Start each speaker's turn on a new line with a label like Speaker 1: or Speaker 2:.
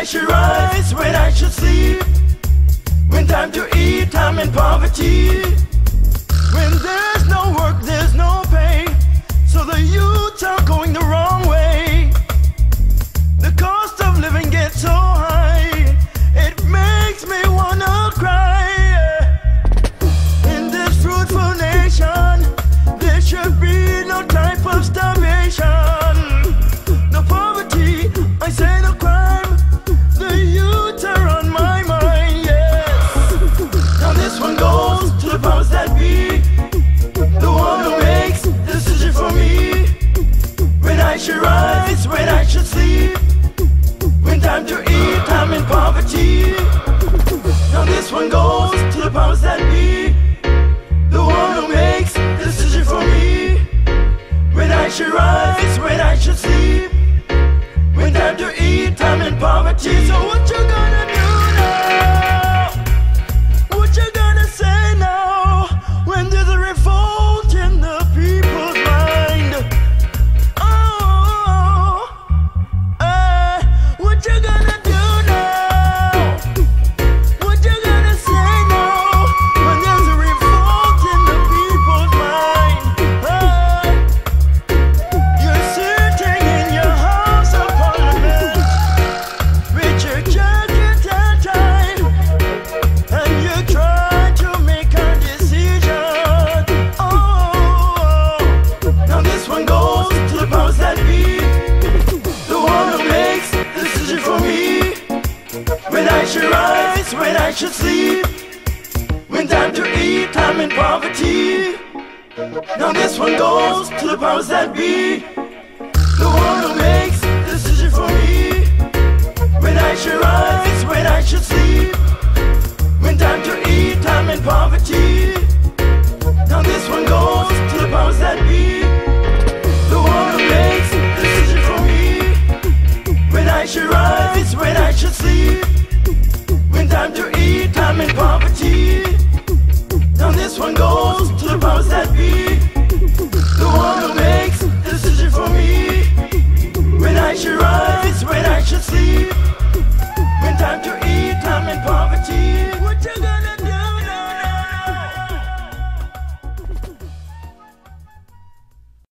Speaker 1: should rise, when I should sleep. When time to eat, I'm in poverty. When there's no work, there's no pay, so the youth are going the wrong way. The cost of living gets so high, it makes me wanna cry. In this fruitful nation, there should be no type of starvation. No poverty, I say no crime. The youth are on my mind, yes. Now this one goes to the powers that be, the one who makes the decision for me. When I should rise, when I should sleep. When time to eat, I'm in poverty. Now this one goes to the powers that be, the one who makes the decision for me. When I should rise, when I should sleep. When time to eat, I'm in poverty. So what you gonna do now? What you gonna say now? When there's a revolt in the people's mind? Oh, what you gonna do now? What you gonna say now? When there's a revolt in the people's mind? You're sitting in your house of parliament with your jacket and tie, and you try to make a decision. Oh, now this one goes to the powers that be, the one who makes the decision for me. When I should rise, when I should sleep. When time to eat, I'm in poverty. Now this one goes to the powers that be, the one who makes